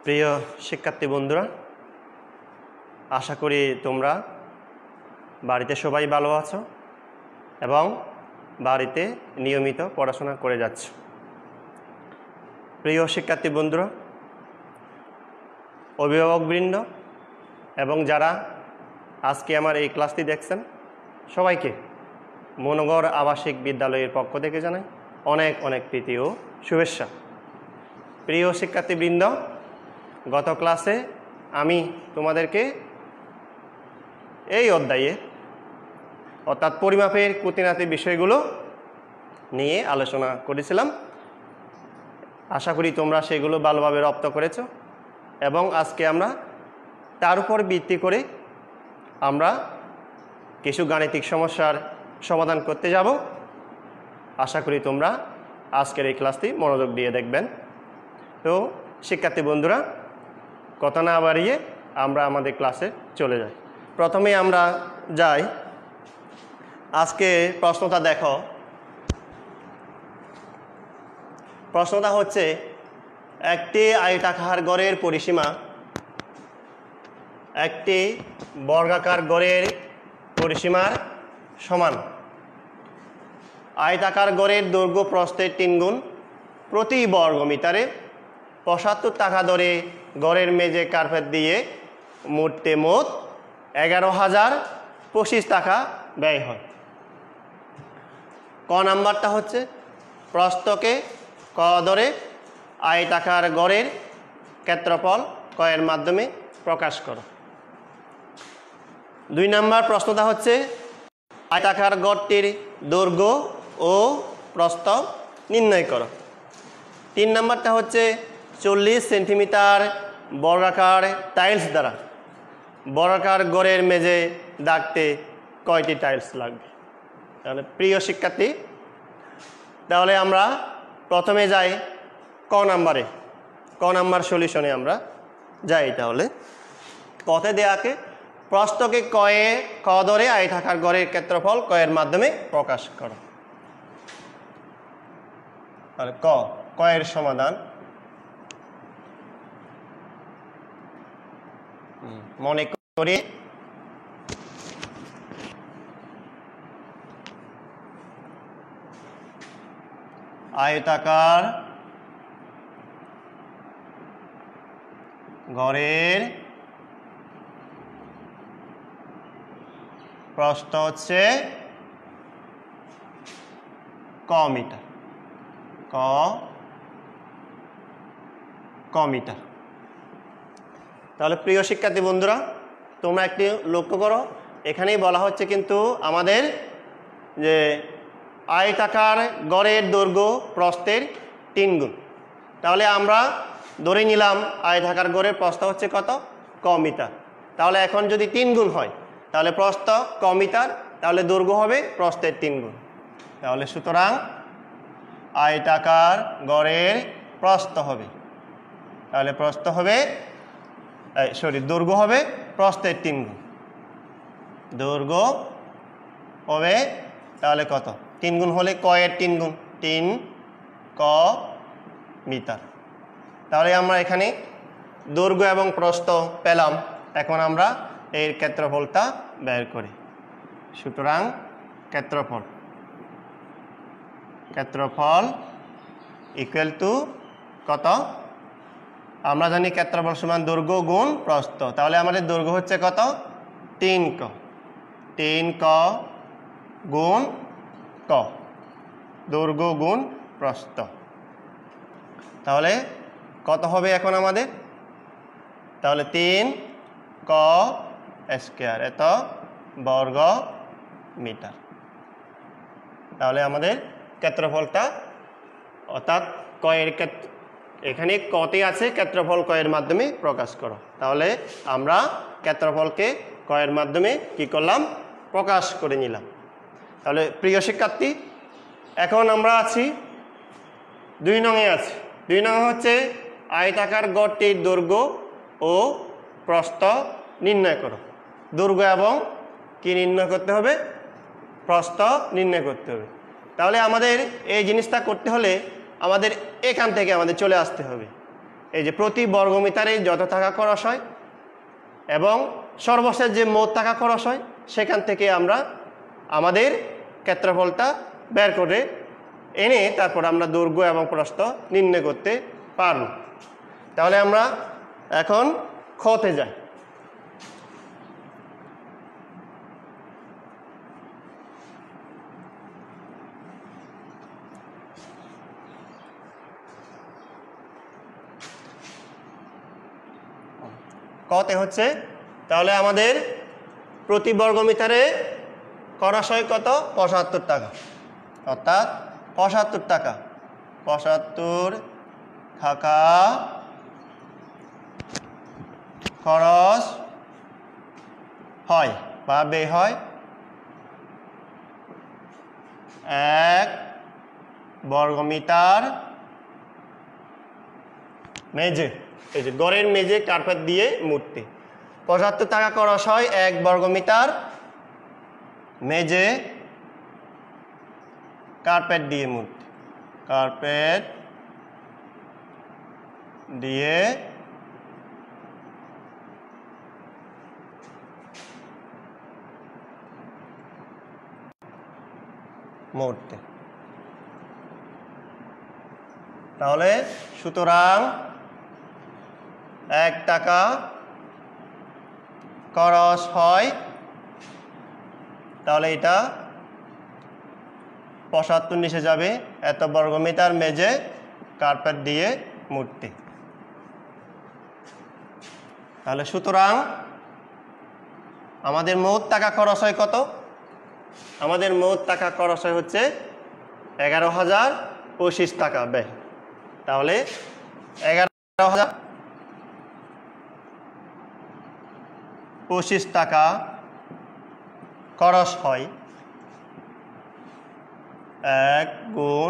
প্রিয় শিক্ষার্থী বন্ধুরা, আশা করি তোমরা বাড়িতে সবাই ভালো আছো এবং বাড়িতে নিয়মিত পড়াশোনা করে যাচ্ছ। প্রিয় শিক্ষার্থী বন্ধুরা, অভিভাবকবৃন্দ এবং যারা আজকে আমার এই ক্লাসটি দেখছেন সবাইকে মনোগড় আবাসিক বিদ্যালয়ের পক্ষ থেকে জানাই অনেক অনেক প্রীতি ও শুভেচ্ছা। প্রিয় শিক্ষার্থীবৃন্দ, গত ক্লাসে আমি তোমাদেরকে এই অধ্যায়ে অর্থাৎ পরিমাপের খুঁটিনাটি বিষয়গুলো নিয়ে আলোচনা করেছিলাম। আশা করি তোমরা সেগুলো ভালোভাবে রপ্ত করেছ এবং আজকে আমরা তার উপর ভিত্তি করে আমরা কিছু গাণিতিক সমস্যার সমাধান করতে যাব। আশা করি তোমরা আজকের এই ক্লাসটি মনোযোগ দিয়ে দেখবেন। তো শিক্ষার্থী বন্ধুরা, কথা না বাড়িয়ে আমরা আমাদের ক্লাসে চলে যাই। প্রথমে আমরা যাই, আজকে প্রশ্নটা দেখো। প্রশ্নটা হচ্ছে, একটি আয়তাকার গড়ের পরিসীমা একটি বর্গাকার গড়ের পরিসীমার সমান। আয়তাকার গড়ের দৈর্ঘ্য প্রস্থের 3 গুণ, প্রতি বর্গ মিটারে 75 টাকা দরে গড়ের মেঝে কার্পেট দিয়ে মোট 11,025 টাকা ব্যয় হয়। ক নাম্বারটা হচ্ছে, প্রস্থকে ক দরে আয়তাকার গড়ের ক্ষেত্রফল ক এর মাধ্যমে প্রকাশ করো। 2 নাম্বার প্রশ্নটা হচ্ছে, আয়তাকার গড়টির দৈর্ঘ্য ও প্রস্থ নির্ণয় করো। 3 নাম্বারটা হচ্ছে, 40 সেন্টিমিটার বর্গাকার টাইলস দ্বারা বর্গাকার গড়ের মেঝে দাগতে কয়টি টাইলস লাগবে। তাহলে প্রিয় শিক্ষার্থী, তাহলে আমরা প্রথমে যাই ক নাম্বারে, ক নাম্বার সলিউশনে আমরা যাই। তাহলে কতে দেয়াকে প্রস্থকে ক ধরে আয়তাকার গড়ের ক্ষেত্রফল ক এর মাধ্যমে প্রকাশ করো। তাহলে ক এর সমাধান মনে করি আয়তাকার গড়ের প্রস্থ হচ্ছে ক মিটার, ক মিটার। তাহলে প্রিয় শিক্ষার্থী বন্ধুরা, তোমরা একটি লক্ষ্য করো, এখানেই বলা হচ্ছে কিন্তু আমাদের যে আয়তাকার গড়ের দৈর্ঘ্য প্রস্থের 3 গুণ। তাহলে আমরা ধরে নিলাম আয়তাকার গড়ের প্রস্থ হচ্ছে কত, ক মিটার। তাহলে এখন যদি 3 গুণ হয় তাহলে প্রস্থ ক মিটার, তাহলে দৈর্ঘ্য হবে প্রস্থের 3 গুণ। তাহলে সুতরাং আয়তাকার গড়ের প্রস্থ হবে, তাহলে প্রস্থ হবে দৈর্ঘ্য হবে প্রস্থের 3 গুণ। দৈর্ঘ্য হবে তাহলে কত, 3 গুণ হলে ক এর 3 গুণ, 3 ক মিটার। তাহলে আমরা এখানে দৈর্ঘ্য এবং প্রস্থ পেলাম। এখন আমরা এর ক্ষেত্রফলটা বের করি। সুতরাং ক্ষেত্রফল ইকুয়াল টু কত, আমরা জানি ক্ষেত্রফল সমান দৈর্ঘ্য গুণ প্রস্থ। তাহলে আমাদের দৈর্ঘ্য হচ্ছে কত, 3 ক গুণ ক, দৈর্ঘ্য গুণ প্রস্থ। তাহলে কত হবে এখন আমাদের, তাহলে 3 ক স্কয়ার, এত বর্গ মিটার। তাহলে আমাদের ক্ষেত্রফলটা অর্থাৎ ক এর এখানে কতে আছে ক্ষেত্রফল ক এর মাধ্যমে প্রকাশ করো। তাহলে আমরা ক্ষেত্রফলকে ক এর মাধ্যমে কি করলাম, প্রকাশ করে নিলাম। তাহলে প্রিয় শিক্ষার্থী, এখন আমরা আছি 2 নংয়ে আছি। 2 নং হচ্ছে আয়তাকার গড়টির দৈর্ঘ্য ও প্রস্থ নির্ণয় করো। দৈর্ঘ্য এবং কি নির্ণয় করতে হবে, প্রস্থ নির্ণয় করতে হবে। তাহলে আমাদের এই জিনিসটা করতে হলে আমাদের এখান থেকে আমাদের চলে আসতে হবে। এই যে প্রতি বর্গমিটারে যত টাকা খরচ হয় এবং সর্বশেষ যে মোট টাকা খরচ হয় সেখান থেকে আমরা আমাদের ক্ষেত্রফলটা বের করে এনে তারপর আমরা দৈর্ঘ্য এবং প্রস্থ নির্ণয় করতে পারব। তাহলে আমরা এখন খতে যাই। কতে হচ্ছে তাহলে আমাদের প্রতি বর্গমিটারে খরচ হয় কত 75 টাকা, অর্থাৎ 75 টাকা 75 টাকা খরচ হয় বা ব্যয় হয় 1 বর্গমিটার মেঝে, এই যে ঘরের মেঝে কার্পেট দিয়ে মুড়তে। 75 টাকা খরচ হয় 1 বর্গমিটার মেঝে কার্পেট দিয়ে মুড়তে, কার্পেট দিয়ে মুড়তে। তাহলে সুতরাং 1 টাকা খরচ হয়, তাহলে এটা 75 নিচে যাবে এত বর্গমিটার মেঝে কার্পেট দিয়ে মুড়তে। তাহলে সুতরাং আমাদের মোট টাকা খরচ হয় কত? আমাদের মোট টাকা খরচ হয় হচ্ছে 11,025 টাকা ব্যয়। তাহলে 11,025 টাকা খরচ হয় 1 গুণ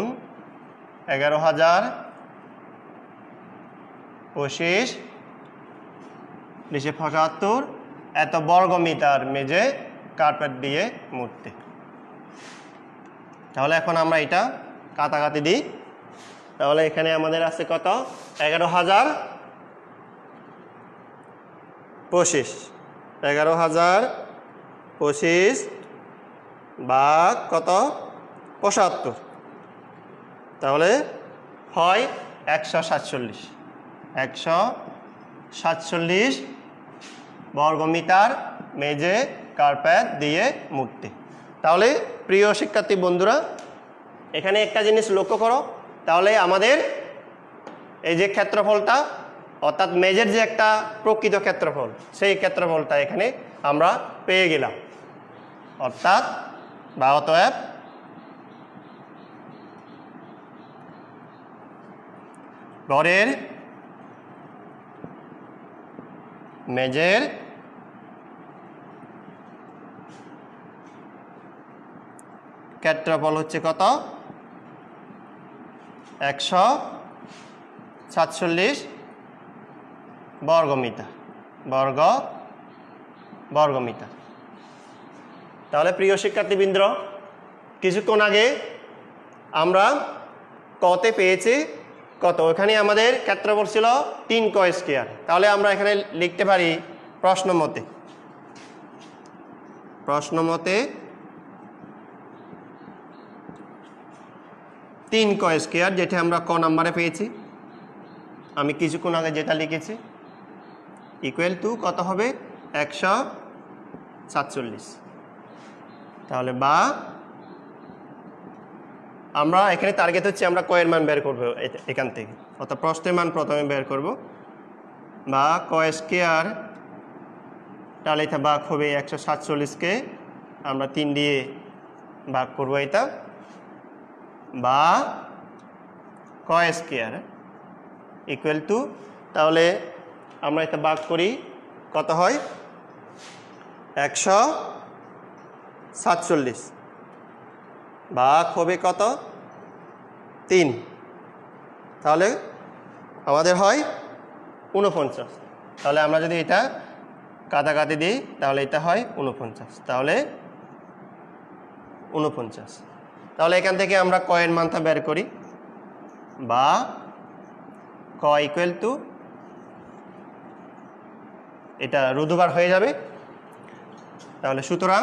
11,025 75 এত বর্গমিটার মেঝে কার্পেট দিয়ে মুড়তে। তাহলে এখন আমরা এটা কাটাকাটি দিই। তাহলে এখানে আমাদের আছে কত 11,025 11,025 ভাগ কত 75, তাহলে হয় 147 147 বর্গমিটার মেঝে কার্পেট দিয়ে মুড়তে। তাহলে প্রিয় শিক্ষার্থী বন্ধুরা এখানে একটা জিনিস লক্ষ্য করো, তাহলে আমাদের এই যে ক্ষেত্রফলটা অর্থাৎ মেঝের যে একটা প্রকৃত ক্ষেত্রফল সেই ক্ষেত্রফলটা এখানে আমরা পেয়ে গেলাম, অর্থাৎ বা অতএব ঘরের মেঝের ক্ষেত্রফল হচ্ছে কত 147 বর্গমিটার বর্গমিটার। তাহলে প্রিয় শিক্ষার্থীবৃন্দ কিছুক্ষণ আগে আমরা কতে পেয়েছি কত, ওখানে আমাদের ক্ষেত্রফল ছিল 3 ক স্কয়ার। তাহলে আমরা এখানে লিখতে পারি প্রশ্ন মতে 3 ক স্কয়ার, যেটা আমরা ক নাম্বারে পেয়েছি। আমি কিছুক্ষণ আগে যেটা লিখেছি ইকুয়াল টু কত হবে 147। তাহলে বা আমরা এখানে টার্গেট হচ্ছে আমরা কয়ের মান বের করব এখান থেকে, অর্থাৎ প্রস্থের মান প্রথমে বের করব। বা ক স্কয়ার তাহলে এটা ভাগ হবে 147কে আমরা 3 দিয়ে ভাগ করব এটা, বা ক স্কয়ার ইকুয়াল টু, তাহলে আমরা এটা ভাগ করি কত হয় 147 ভাগ হবে কত 3, তাহলে আমাদের হয় 49। তাহলে আমরা যদি এটা কাটাকাটি দিই তাহলে এটা হয় 49, তাহলে 49। তাহলে এখান থেকে আমরা কয়ের মানটা বের করি, বা ক ইকুয়াল টু এটা রুদ্ধবার হয়ে যাবে। তাহলে সুতরাং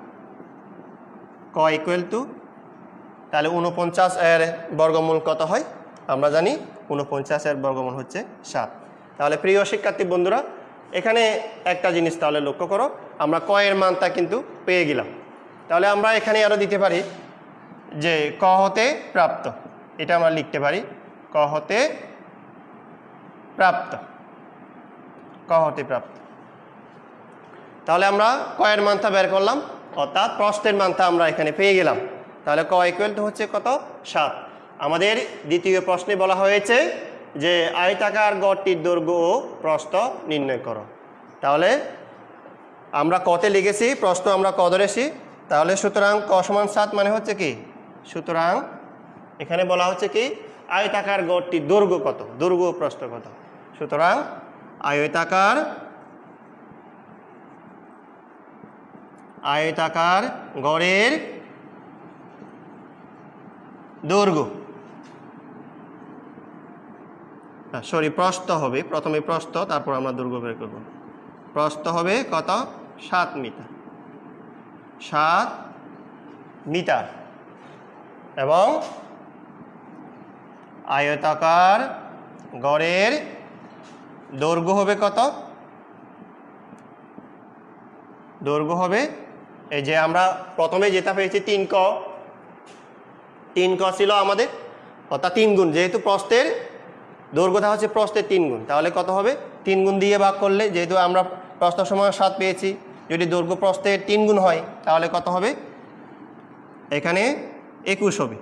ক ইকুয়াল টু, তাহলে 49 এর বর্গমূল কত হয় আমরা জানি, 49 এর বর্গমূল হচ্ছে 7। তাহলে প্রিয় শিক্ষার্থী বন্ধুরা, এখানে একটা জিনিস তাহলে লক্ষ্য করো, আমরা ক এর মানটা কিন্তু পেয়ে গেলাম। তাহলে আমরা এখানে আরও দিতে পারি যে ক হতে প্রাপ্ত, এটা আমরা লিখতে পারি ক হতে প্রাপ্ত, ক হতে প্রাপ্ত। তাহলে আমরা ক এর মানটা বের করলাম, অর্থাৎ প্রস্থের মানটা আমরা এখানে পেয়ে গেলাম। তাহলে ক ইকুয়াল টু হচ্ছে কত, 7। আমাদের দ্বিতীয় প্রশ্নে বলা হয়েছে যে আয়তাকার গড়টির দৈর্ঘ্য ও প্রস্থ নির্ণয় করো। তাহলে আমরা কতে লিখেছি, প্রস্থ আমরা ক ধরেছি। তাহলে সুতরাং ক সমান 7 মানে হচ্ছে কি, সুতরাং এখানে বলা হচ্ছে কি আয়তাকার গড়টির দৈর্ঘ্য কত, দৈর্ঘ্য ও প্রস্থ কত। সুতরাং আয়তাকার গড়ের দৈর্ঘ্য, সরি প্রস্থ হবে, প্রথমে প্রস্থ তারপর আমরা দৈর্ঘ্য বের করব। প্রস্থ হবে কত, 7 মিটার, 7 মিটার। এবং আয়তাকার গড়ের দৈর্ঘ্য হবে কত, দৈর্ঘ্য হবে এই যে আমরা প্রথমে যেটা পেয়েছি 3 ক, 3 ক ছিল আমাদের, অর্থাৎ 3 গুণ, যেহেতু প্রস্থের দৈর্ঘ্যটা হচ্ছে প্রস্থের 3 গুণ, তাহলে কত হবে, 3 গুণ দিয়ে ভাগ করলে, যেহেতু আমরা প্রস্থ সমান 7 পেয়েছি, যদি দৈর্ঘ্য প্রস্থের 3 গুণ হয় তাহলে কত হবে, এখানে 21 হবে।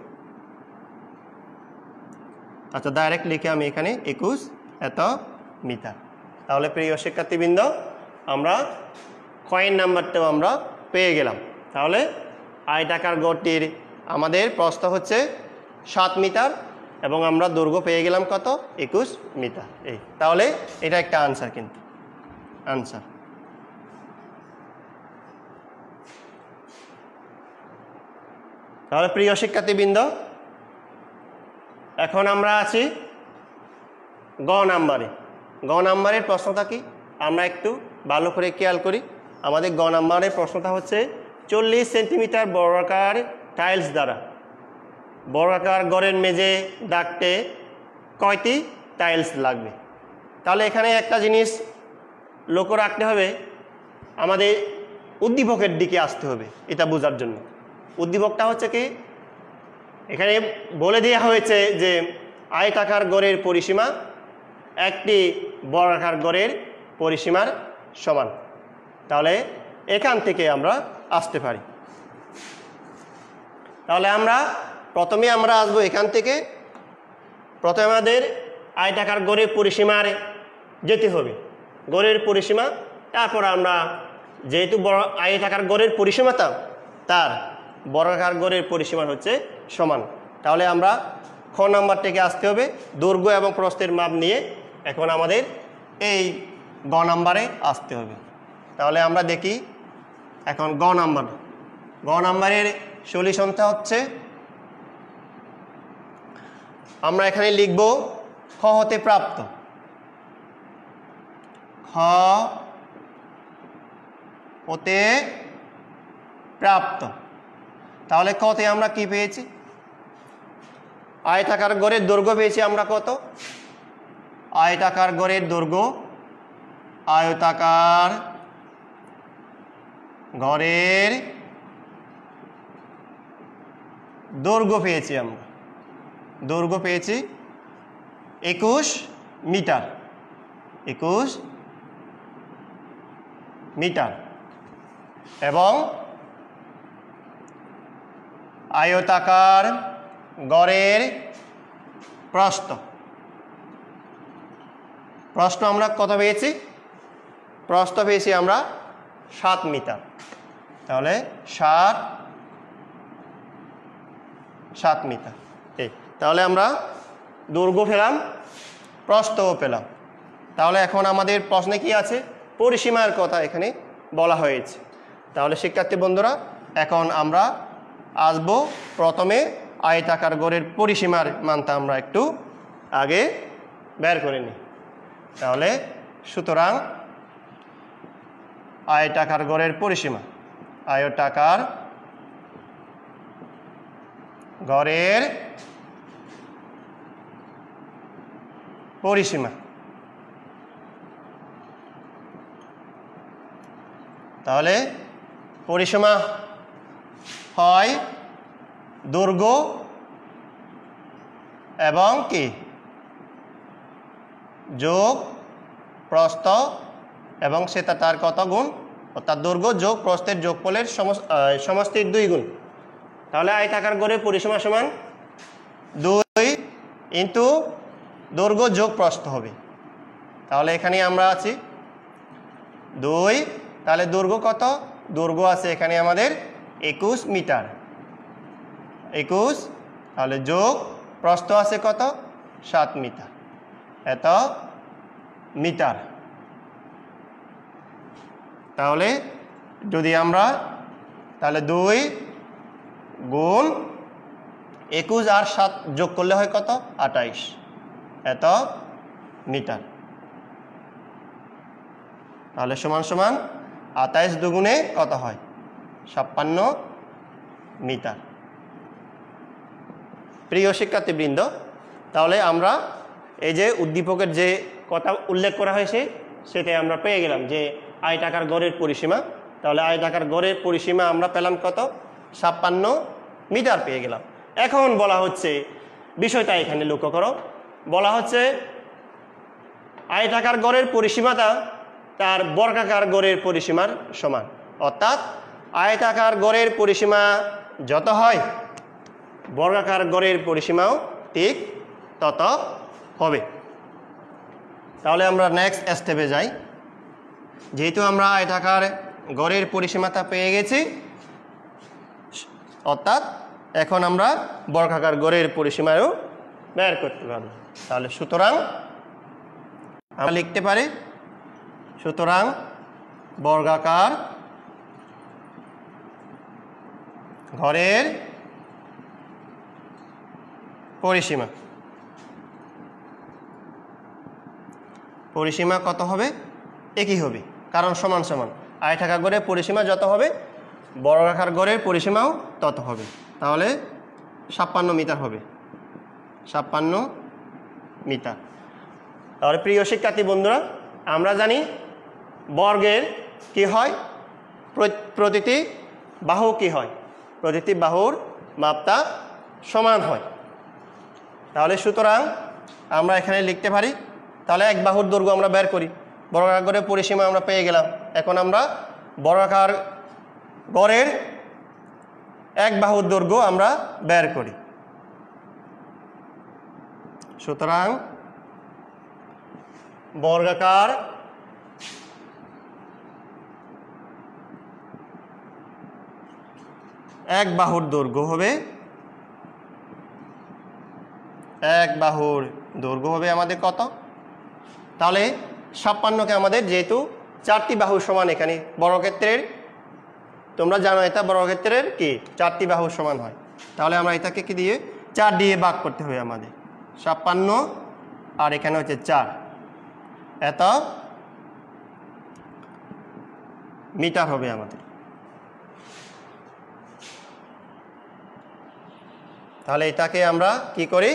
আচ্ছা, ডাইরেক্ট লিখে আমি এখানে 21 এত মিটার। তাহলে প্রিয় শিক্ষার্থীবৃন্দ, আমরা কয়েন নাম্বারটাও আমরা পেয়ে গেলাম। তাহলে আয়তাকার গড়টির আমাদের প্রস্থ হচ্ছে 7 মিটার এবং আমরা দৈর্ঘ্য পেয়ে গেলাম কত, 21 মিটার। এই তাহলে এটা একটা আনসার, কিন্তু আনসার। তাহলে প্রিয় শিক্ষার্থীবৃন্দ, এখন আমরা আছি গ নাম্বারে। গ নাম্বারের প্রশ্নটা কি আমরা একটু ভালো করে খেয়াল করি। আমাদের গ নাম্বারের প্রশ্নটা হচ্ছে 40 সেন্টিমিটার বর্গাকার টাইলস দ্বারা বর্গাকার গড়ের মেঝে দাগতে কয়টি টাইলস লাগবে। তাহলে এখানে একটা জিনিস লক্ষ্য রাখতে হবে, আমাদের উদ্দীপকের দিকে আসতে হবে এটা বোঝার জন্য। উদ্দীপকটা হচ্ছে কি, এখানে বলে দেওয়া হয়েছে যে আয়তাকার গড়ের পরিসীমা একটি বর্গাকার গড়ের পরিসীমার সমান। তাহলে এখান থেকে আমরা আসতে পারি। তাহলে প্রথমে আমরা আসবো এখান থেকে। প্রথমে আমাদের আয়তাকার গড়ের পরিসীমার যেতে হবে, গড়ের পরিসীমা। তারপর আমরা যেহেতু আয়তাকার গড়ের পরিসীমাটা তার বর্গাকার গড়ের পরিসীমা হচ্ছে সমান, তাহলে আমরা খ নাম্বার থেকে আসতে হবে, দৈর্ঘ্য এবং প্রস্থের মাপ নিয়ে এখন আমাদের এই গ নাম্বারে আসতে হবে। তাহলে আমরা দেখি এখন গ নাম্বারের সলিউশনটা হচ্ছে, আমরা এখানে লিখব খ হতে প্রাপ্ত, খ হতে প্রাপ্ত। তাহলে কতে আমরা কি পেয়েছি, আয়তাকার গড়ের দৈর্ঘ্য পেয়েছি আমরা কত, আয়তাকার গড়ের দৈর্ঘ্য, আয়তাকার গড়ের দৈর্ঘ্য পেয়েছি আমরা, দৈর্ঘ্য পেয়েছি 21 মিটার, 21 মিটার। এবং আয়তাকার গড়ের প্রস্থ আমরা কত পেয়েছি, প্রস্থ পেয়েছি আমরা 7 মিটার। তাহলে 7 মিটার। তাহলে আমরা দৈর্ঘ্য পেলাম, প্রস্থও পেলাম। তাহলে এখন আমাদের প্রশ্নে কি আছে, পরিসীমার কথা এখানে বলা হয়েছে। তাহলে শিক্ষার্থী বন্ধুরা, এখন আমরা আসব প্রথমে আয়তাকার গড়ের পরিসীমার মানটা আমরা একটু আগে বের করে নিই। তাহলে সুতরাং আয়তাকার গড়ের পরিসীমা, আয়তাকার গড়ের পরিসীমা। তাহলে পরিসীমা হয় দৈর্ঘ্য এবং কি যোগ প্রস্থ এবং সেটা তার কত গুণ, অর্থাৎ দৈর্ঘ্য যোগ প্রস্থের যোগফলের সমষ্টির 2 গুণ। তাহলে আয়তাকার গড়ের পরিসীমা সমান 2 ইন্টু দৈর্ঘ্য যোগ প্রস্থ হবে। তাহলে এখানে আমরা আছি 2, তাহলে দৈর্ঘ্য কত, দৈর্ঘ্য আছে এখানে আমাদের 21 মিটার, 21, তাহলে যোগ প্রস্থ আছে কত 7 মিটার, এত মিটার। তাহলে যদি আমরা তাহলে 2 গুণ 21 আর 7 যোগ করলে হয় কত 28, এত মিটার। তাহলে সমান সমান 28 দুগুণে কত হয় 56 মিটার। প্রিয় শিক্ষার্থীবৃন্দ, তাহলে আমরা এই যে উদ্দীপকের যে কথা উল্লেখ করা হয়েছে সেটাই আমরা পেয়ে গেলাম যে আয়তাকার গড়ের পরিসীমা। তাহলে আয়তাকার গড়ের পরিসীমা আমরা পেলাম কত 56 মিটার পেয়ে গেলাম। এখন বলা হচ্ছে, বিষয়টা এখানে লক্ষ্য করো, বলা হচ্ছে আয়তাকার গড়ের পরিসীমাটা তার বর্গাকার গড়ের পরিসীমার সমান, অর্থাৎ আয়তাকার গড়ের পরিসীমা যত হয় বর্গাকার গড়ের পরিসীমাও ঠিক তত হবে। তাহলে আমরা নেক্সট স্টেপে যাই। যেহেতু আমরা আয়তাকার গড়ের পরিসীমাটা পেয়ে গেছি, অর্থাৎ এখন আমরা বর্গাকার গড়ের পরিসীমাও বের করতে পারব। তাহলে সুতরাং আমরা লিখতে পারি, সুতরাং বর্গাকার গড়ের পরিসীমা, পরিসীমা কত হবে একই হবে, কারণ সমান সমান আয়তাকার গড়ের পরিসীমা যত হবে বর্গাকার গড়ের পরিসীমাও তত হবে। তাহলে 56 মিটার হবে, 56 মিটার। তাহলে প্রিয় শিক্ষার্থী বন্ধুরা, আমরা জানি বর্গের কি হয়, প্রতিটি বাহু কি হয়, প্রতিটি বাহুর মাপটা সমান হয়। তাহলে সুতরাং আমরা এখানে লিখতে পারি, তাহলে এক বাহুর দৈর্ঘ্য আমরা বের করি, বর্গাকার গড়ের পরিসীমা আমরা পেয়ে গেলাম। এখন আমরা বর্গাকার গড়ের এক বাহুর দৈর্ঘ্য আমরা বের করি। সুতরাং বর্গাকার এক বাহুর দৈর্ঘ্য হবে, এক বাহুর দৈর্ঘ্য হবে আমাদের কত, তাহলে 56কে আমাদের যেহেতু 4টি বাহু সমান, এখানে বর্গক্ষেত্রের তোমরা জানো এটা বর্গক্ষেত্রের কি 4টি বাহু সমান হয়, তাহলে আমরা এটাকে কি দিয়ে 4 দিয়ে ভাগ করতে হবে আমাদের, 56 আর এখানে হচ্ছে 4, এত মিটার হবে আমাদের। তাহলে এটাকে আমরা কি করি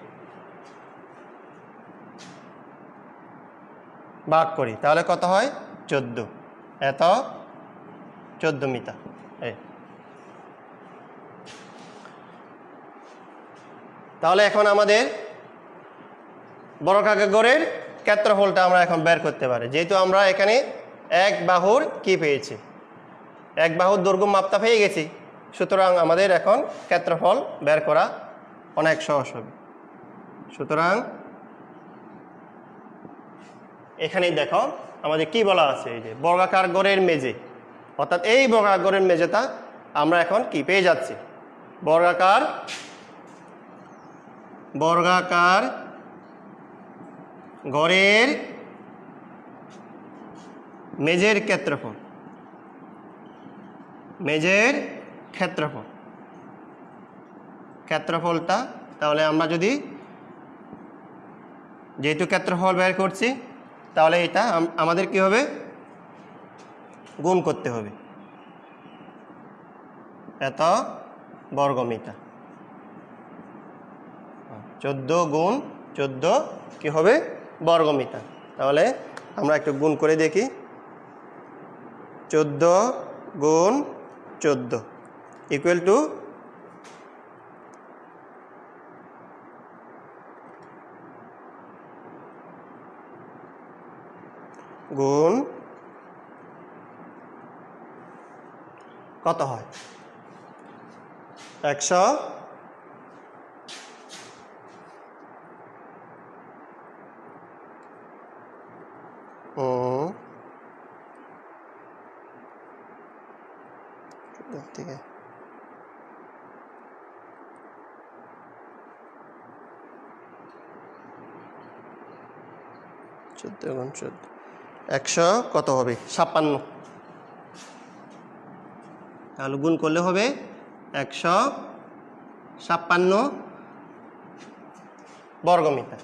ভাগ করি, তাহলে কত হয় 14, এত 14 মিটার। তাহলে এখন আমাদের বর্গাকার গড়ের ক্ষেত্রফলটা আমরা এখন বের করতে পারি, যেহেতু আমরা এখানে এক বাহুর কি পেয়েছি, এক বাহুর দৈর্ঘ্য মাপটা পেয়ে গেছি, সুতরাং আমাদের এখন ক্ষেত্রফল বের করা অনেক সহজ হবে। সুতরাং এখানে দেখো আমাদের কি বলা আছে, এই যে বর্গাকার গড়ের মেঝে, অর্থাৎ এই বর্গাকার গড়ের মেঝেটা আমরা এখন কি পেয়ে যাচ্ছি, বর্গাকার গড়ের মেঝের ক্ষেত্রফল, মেঝের ক্ষেত্রফলটা, তাহলে আমরা যদি যেহেতু ক্ষেত্রফল বের করছি, তাহলে এটা আমাদের কি হবে গুণ করতে হবে, এত বর্গমিটার। 14 গুণ 14 কি হবে? বর্গমিটার। তাহলে আমরা একটু গুণ করে দেখি। 14 গুণ 14 ইকুয়াল টু গুণ কত হয়? 100 থেকে 14 গুণ 14 100 কত হবে? 56। তাহলে গুণ করলে হবে 156 বর্গমিটার।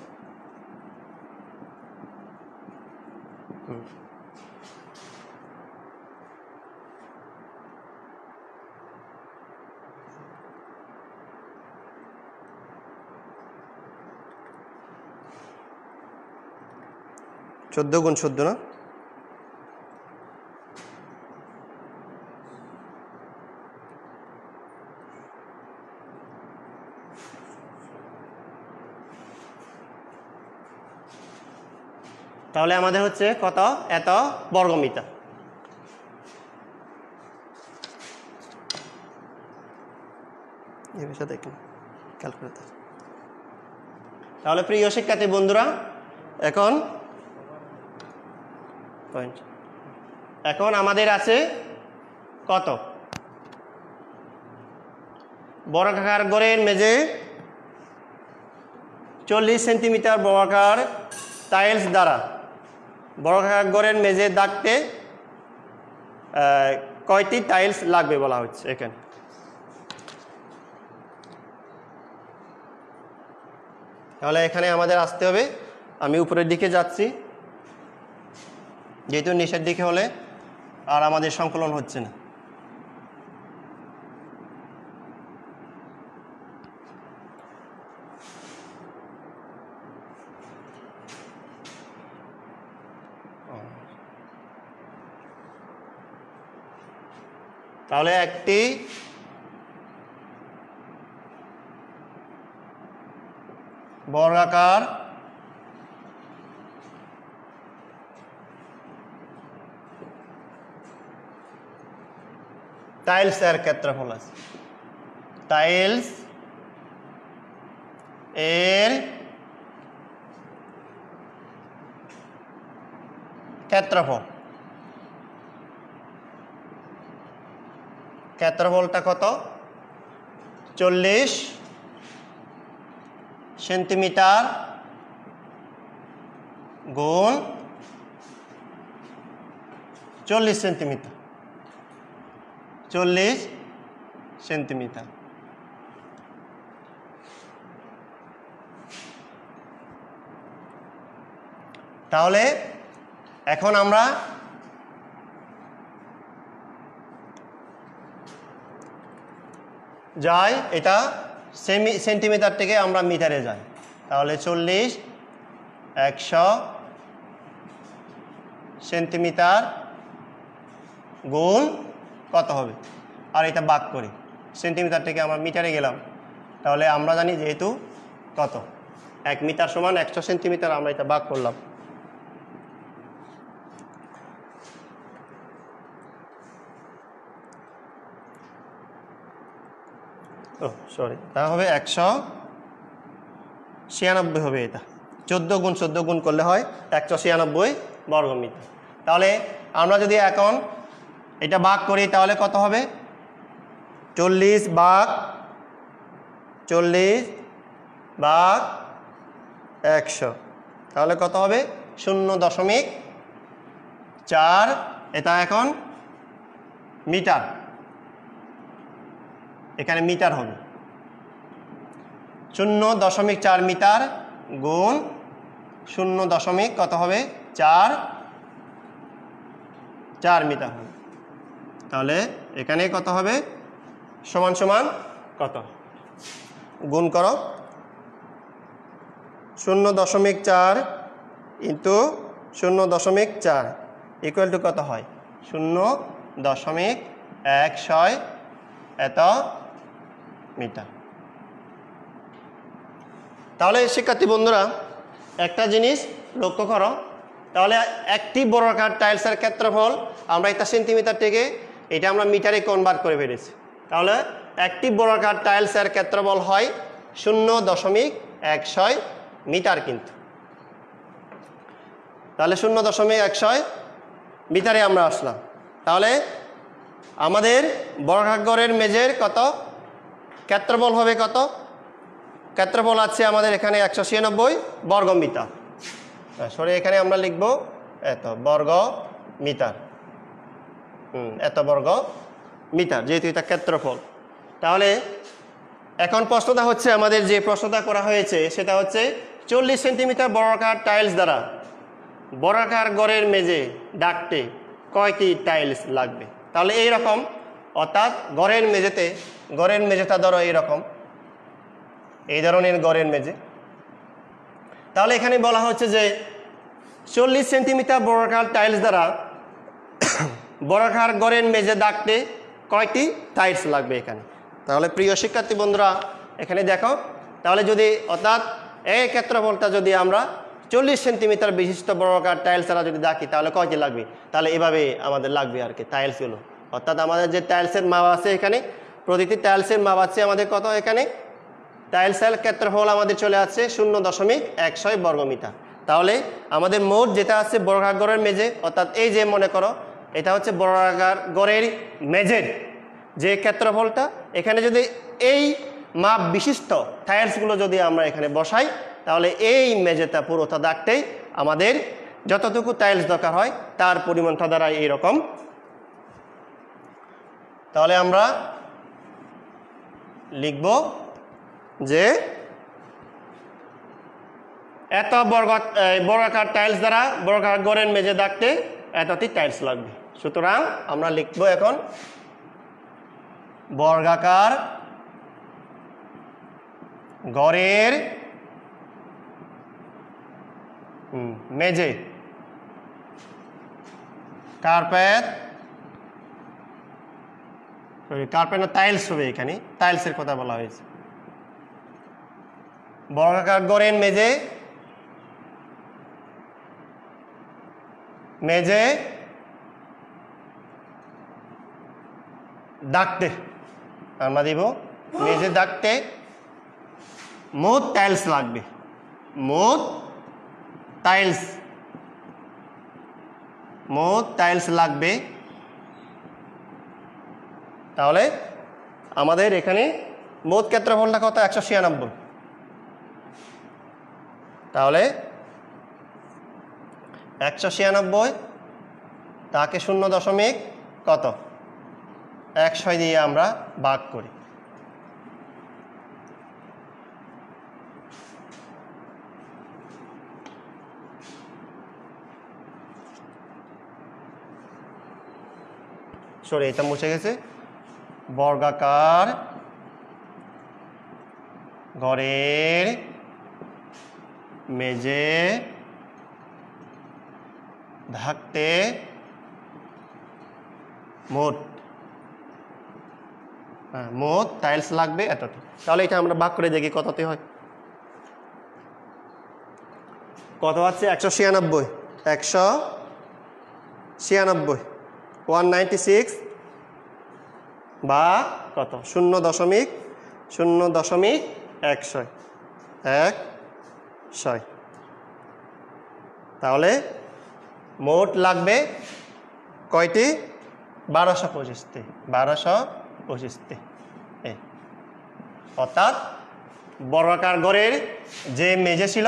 চোদ্দ গুণ 14 না? তাহলে আমাদের হচ্ছে কত? এত বর্গমিটার। তাহলে প্রিয় শিক্ষার্থী বন্ধুরা, এখন আমাদের আছে কত? বর্গাকার ঘরের মেঝে 40 সেন্টিমিটার বর্গাকার টাইলস দ্বারা বর্গাকার ঘরের মেঝে দাগতে কয়টি টাইলস লাগবে বলা হচ্ছে এখানে। তাহলে এখানে আমাদের আসতে হবে, আমি উপরের দিকে যাচ্ছি, যেহেতু নিচের দিকে হলে আর আমাদের সংকলন হচ্ছে না। তাহলে একটি বর্গাকার টাইলস এর ক্ষেত্রফল আছে, টাইলস এর ক্ষেত্রফলটা কত? 40 সেন্টিমিটার গুণ 40 সেন্টিমিটার, 40 সেন্টিমিটার। তাহলে এখন আমরা যাই, এটা সেন্টিমিটার থেকে আমরা মিটারে যাই। তাহলে 40 100 সেন্টিমিটার গুণ কত হবে? আর এটা ভাগ করি, সেন্টিমিটার থেকে আমরা মিটারে গেলাম। তাহলে আমরা জানি যেহেতু কত 1 মিটার সমান 100 সেন্টিমিটার, আমরা এটা ভাগ করলাম। সরি, তা হবে 196 হবে। এটা 14 গুণ 14 গুণ করলে হয় 196 বর্গমিটার। তাহলে আমরা যদি এখন এটা ভাগ করি তাহলে কত হবে? 40 ভাগ 100, তাহলে কত হবে? 0.4। এটা এখন মিটার, এখানে মিটার হবে। 0.4 মিটার গুণ 0. কত হবে? 4 মিটার হবে। তাহলে এখানে কত হবে সমান সমান কত গুণ করো 0.4 ইন্টু 0.4 ইকুয়াল টু কত হয় 0.16 এত মিটার। তাহলে শিক্ষার্থী বন্ধুরা একটা জিনিস লক্ষ্য করো, তাহলে একটি বর্গাকার টাইলসের ক্ষেত্রফল আমরা এটা সেন্টিমিটার থেকে এটা আমরা মিটারে কনভার্ট করে ফেলেছি। তাহলে একটি বর্গাকার টাইলসের ক্ষেত্রফল হয় 0.16 মিটার, কিন্তু তাহলে 0.16 মিটারে আমরা আসলাম। তাহলে আমাদের বর্গাকার ঘরের মেঝের কত ক্ষেত্রফল হবে, কত ক্ষেত্রফল আছে আমাদের এখানে 196 বর্গ মিটার। সরি এখানে আমরা লিখব এত বর্গ মিটার, এত বর্গ মিটার যেহেতু এটা ক্ষেত্রফল। তাহলে এখন প্রশ্নটা হচ্ছে, আমাদের যে প্রশ্নটা করা হয়েছে সেটা হচ্ছে 40 সেন্টিমিটার বর্গাকার টাইলস দ্বারা বর্গাকার ঘরের মেঝে ডাকতে কয়টি টাইলস লাগবে। তাহলে এই রকম, অর্থাৎ ঘরের মেঝেটা ধরো এইরকম, এই ধরনের ঘরের মেঝে। তাহলে এখানে বলা হচ্ছে যে 40 সেন্টিমিটার বর্গাকার টাইলস দ্বারা বর্গাকার ঘরের মেঝে ডাকতে কয়টি টাইলস লাগবে এখানে। তাহলে প্রিয় শিক্ষার্থী বন্ধুরা এখানে দেখো, তাহলে যদি অর্থাৎ এই ক্ষেত্রফলটা যদি আমরা 40 সেন্টিমিটার বিশিষ্ট বর্গাকার টাইলস দ্বারা যদি ডাকি তাহলে কয়টি লাগবে, তাহলে এভাবে আমাদের লাগবে আর কি টাইলসগুলো। অর্থাৎ আমাদের যে টাইলসের মাপ আছে এখানে, প্রতিটি টাইলসের মাপ আছে আমাদের কত, এখানে টাইলসের ক্ষেত্রফল আমাদের চলে আসছে 0.16 বর্গ মিটার। তাহলে আমাদের মোট যেটা আছে বর্গাকার ঘরের মেঝে, অর্থাৎ এই যে মনে করো এটা হচ্ছে বর্গাকার ঘরের মেঝের যে ক্ষেত্রফলটা, এখানে যদি এই মাপ বিশিষ্ট টাইলসগুলো যদি আমরা এখানে বসাই তাহলে এই মেঝেটা পুরোটা দাগতেই আমাদের যতটুকু টাইলস দরকার হয় তার পরিমাণটা দ্বারা এইরকম। তাহলে আমরা লিখব যে এত বর্গাকার টাইলস দ্বারা বর্গাকার ঘরের মেঝে দাগতে এতটি টাইলস লাগবে। সুতরাং আমরা লিখব এখন বর্গাকার ঘরের মেঝে কার্পেট না টাইলস হবে, এখানে টাইলসের কথা বলা হয়েছে। বর্গাকার ঘরের মেঝে দাগতে আমরা দিব মেঝে দাগতে মোট টাইলস লাগবে, মোট টাইলস লাগবে। তাহলে আমাদের এখানে মোট ক্ষেত্রফলটা কত, 196। তাহলে 196 তাকে 0.16 দিয়ে আমরা ভাগ করি। সরি এটা মুছে গেছে। বর্গাকার ঘরের মেঝে ঢাকতে মোট টাইলস লাগবে এতটি। তাহলে এটা আমরা ভাগ করে দেখি কততে হয়। কত আছে, 196 196 বা কত 0.16 তাহলে মোট লাগবে কয়টি, 1225। অর্থাৎ বর্গাকার ঘরের যে মেঝে ছিল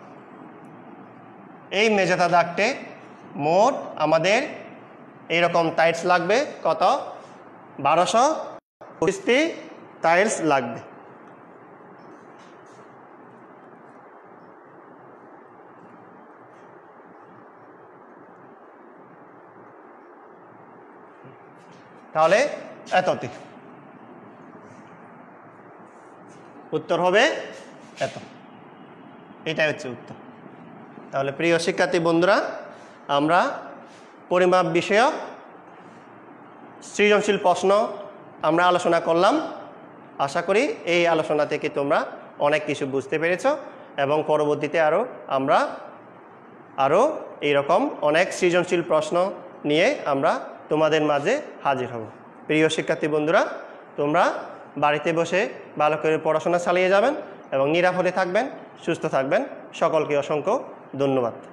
এই মেঝেটা দাগতে মোট আমাদের এইরকম টাইলস লাগবে, কত 1225টি টাইলস লাগবে। তাহলে এতটি উত্তর হবে এত। এটাই হচ্ছে উত্তর। তাহলে প্রিয় শিক্ষার্থী বন্ধুরা, আমরা পরিমাপ বিষয়ক সৃজনশীল প্রশ্ন আমরা আলোচনা করলাম। আশা করি এই আলোচনা থেকে তোমরা অনেক কিছু বুঝতে পেরেছ এবং পরবর্তীতে আমরা আরও এইরকম অনেক সৃজনশীল প্রশ্ন নিয়ে আমরা তোমাদের মাঝে হাজির হব। প্রিয় শিক্ষার্থী বন্ধুরা, তোমরা বাড়িতে বসে ভালো করে পড়াশোনা চালিয়ে যাবেন এবং নিরাপদে থাকবেন, সুস্থ থাকবেন। সকলকে অসংখ্য ধন্যবাদ।